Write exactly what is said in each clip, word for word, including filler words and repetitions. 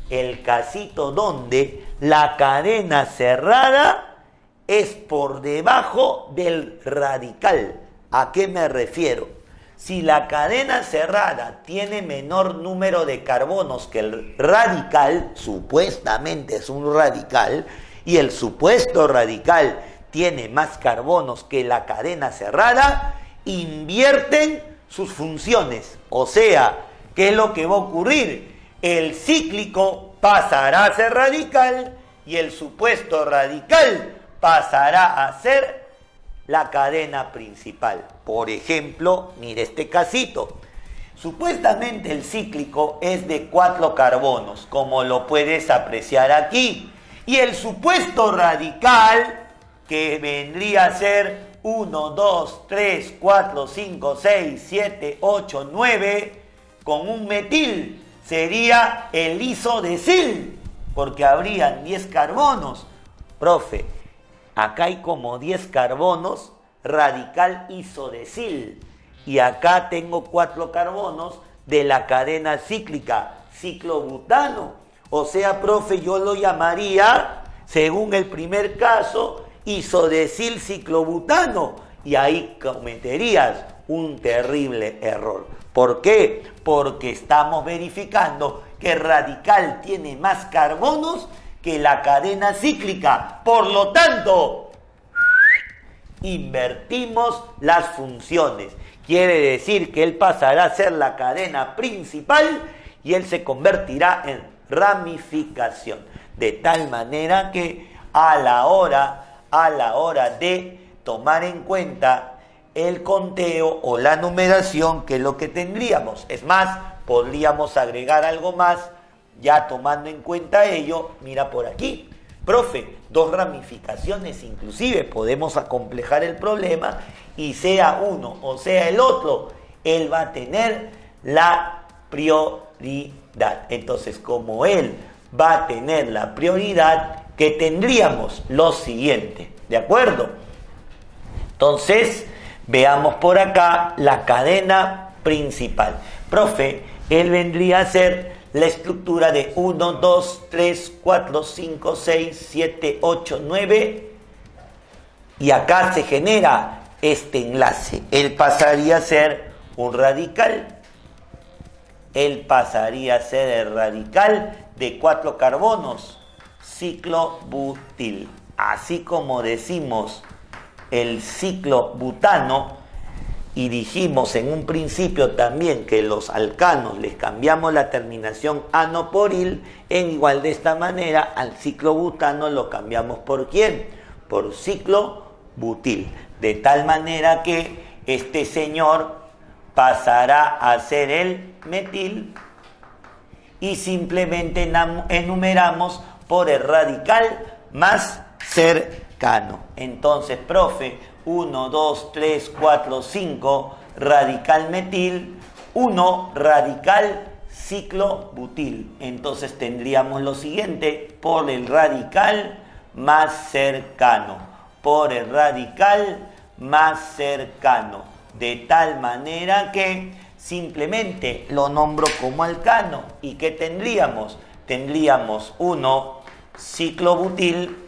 el casito donde la cadena cerrada es por debajo del radical. ¿A qué me refiero? Si la cadena cerrada tiene menor número de carbonos que el radical, supuestamente es un radical, y el supuesto radical tiene más carbonos que la cadena cerrada, invierten sus funciones. O sea, ¿qué es lo que va a ocurrir? El cíclico pasará a ser radical y el supuesto radical pasará a ser la cadena principal. Por ejemplo, mire este casito. Supuestamente el cíclico es de cuatro carbonos, como lo puedes apreciar aquí. Y el supuesto radical, que vendría a ser uno, dos, tres, cuatro, cinco, seis, siete, ocho, nueve, con un metil, sería el isodesil, porque habrían diez carbonos. Profe, acá hay como diez carbonos, radical isodesil. Y acá tengo cuatro carbonos de la cadena cíclica, ciclobutano. O sea, profe, yo lo llamaría, según el primer caso, isodesil ciclobutano. Y ahí cometerías un terrible error. ¿Por qué? Porque estamos verificando que el radical tiene más carbonos que la cadena cíclica. Por lo tanto, invertimos las funciones. Quiere decir que él pasará a ser la cadena principal y él se convertirá en ramificación. De tal manera que a la hora, a la hora de tomar en cuenta el conteo o la numeración, que es lo que tendríamos. Es más, podríamos agregar algo más, ya tomando en cuenta ello. Mira por aquí, profe, dos ramificaciones, inclusive podemos acomplejar el problema y sea uno o sea el otro, él va a tener la prioridad. Entonces, como él va a tener la prioridad, que tendríamos lo siguiente, ¿de acuerdo? Entonces, veamos por acá la cadena principal. Profe, él vendría a ser la estructura de uno, dos, tres, cuatro, cinco, seis, siete, ocho, nueve. Y acá se genera este enlace. Él pasaría a ser un radical. Él pasaría a ser el radical de cuatro carbonos, ciclobutil. Así como decimos el ciclobutano, y dijimos en un principio también que los alcanos les cambiamos la terminación ano por il, en igual de esta manera al ciclobutano lo cambiamos por ¿quién? Por ciclobutil. De tal manera que este señor pasará a ser el metil y simplemente enumeramos por el radical más cercano. Entonces, profe, uno, dos, tres, cuatro, cinco, radical metil, uno, radical ciclobutil. Entonces tendríamos lo siguiente, por el radical más cercano, por el radical más cercano, de tal manera que simplemente lo nombro como alcano. ¿Y qué tendríamos? Tendríamos uno, ciclobutil.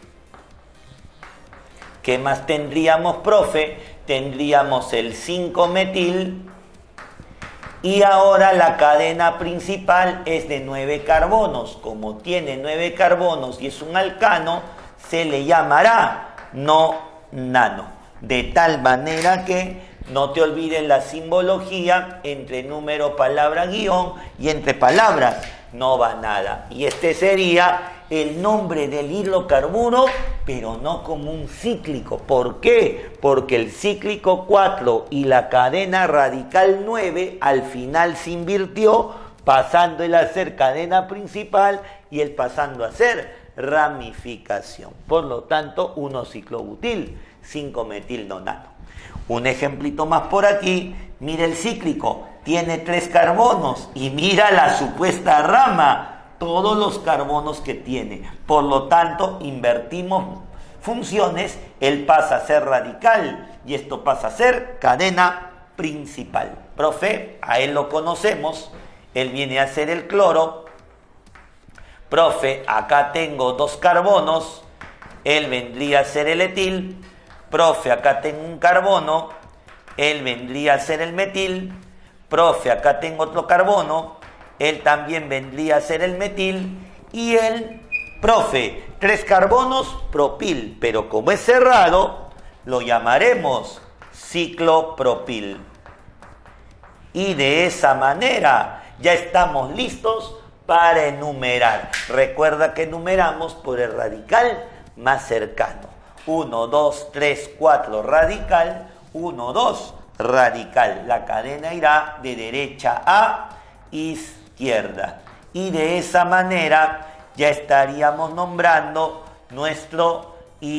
¿Qué más tendríamos, profe? Tendríamos el cinco metil. Y ahora la cadena principal es de nueve carbonos. Como tiene nueve carbonos y es un alcano, se le llamará no nano. De tal manera que no te olvides la simbología entre número, palabra, guión, y entre palabras no va nada. Y este sería el nombre del hidrocarburo, pero no como un cíclico. ¿Por qué? Porque el cíclico cuatro y la cadena radical nueve al final se invirtió, pasando él a ser cadena principal y él pasando a ser ramificación. Por lo tanto, uno ciclobutil, cinco metil nonano. Un ejemplito más por aquí. Mira el cíclico, tiene tres carbonos y mira la supuesta rama, todos los carbonos que tiene. Por lo tanto, invertimos funciones, él pasa a ser radical y esto pasa a ser cadena principal. Profe, a él lo conocemos, él viene a ser el cloro. Profe, acá tengo dos carbonos, él vendría a ser el etil. Profe, acá tengo un carbono, él vendría a ser el metil. Profe, acá tengo otro carbono, él también vendría a ser el metil. Y él, profe, tres carbonos, propil, pero como es cerrado, lo llamaremos ciclopropil. Y de esa manera ya estamos listos para enumerar. Recuerda que enumeramos por el radical más cercano. uno, dos, tres, cuatro, radical. uno, dos, radical. La cadena irá de derecha a izquierda. Y de esa manera ya estaríamos nombrando nuestro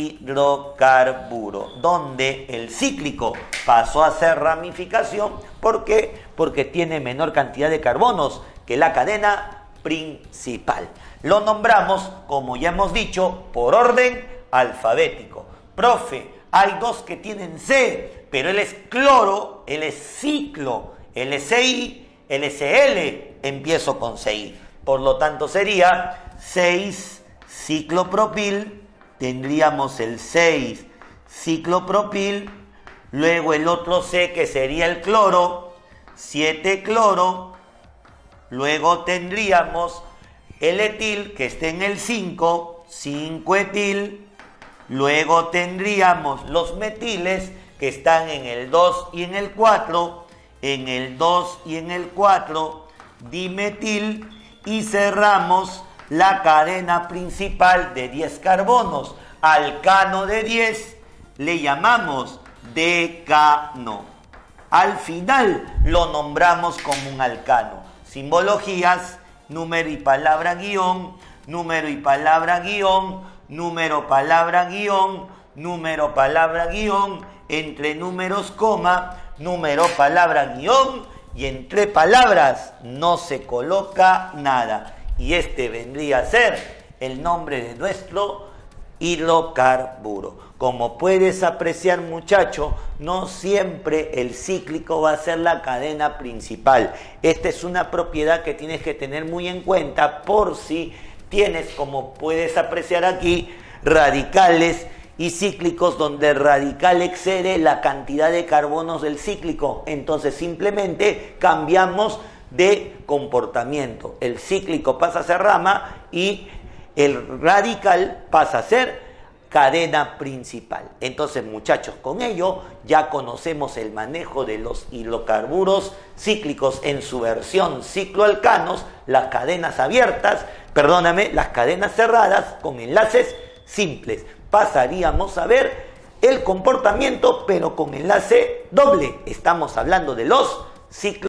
hidrocarburo, donde el cíclico pasó a ser ramificación. ¿Por qué? Porque tiene menor cantidad de carbonos que la cadena principal. Lo nombramos, como ya hemos dicho, por orden alfabético. Profe, hay dos que tienen C, pero él es cloro, él es ciclo, él es C I, él es C L, empiezo con C I. Por lo tanto sería seis ciclopropil, tendríamos el seis ciclopropil, luego el otro C que sería el cloro, siete cloro, luego tendríamos el etil que está en el cinco, cinco etil, luego tendríamos los metiles que están en el dos y en el cuatro, en el dos y en el cuatro, dimetil, y cerramos la cadena principal de diez carbonos. Alcano de diez le llamamos decano. Al final lo nombramos como un alcano. Simbologías, número y palabra guión, número y palabra guión, número, palabra guión, número, palabra guión, entre números coma, número, palabra guión, y entre palabras no se coloca nada. Y este vendría a ser el nombre de nuestro hidrocarburo. Como puedes apreciar, muchacho, no siempre el cíclico va a ser la cadena principal. Esta es una propiedad que tienes que tener muy en cuenta por si tienes, como puedes apreciar aquí, radicales y cíclicos donde el radical excede la cantidad de carbonos del cíclico. Entonces simplemente cambiamos de comportamiento. El cíclico pasa a ser rama y el radical pasa a ser cadena principal. Entonces, muchachos, con ello ya conocemos el manejo de los hidrocarburos cíclicos en su versión cicloalcanos, las cadenas abiertas, perdóname, las cadenas cerradas con enlaces simples. Pasaríamos a ver el comportamiento, pero con enlace doble. Estamos hablando de los ciclos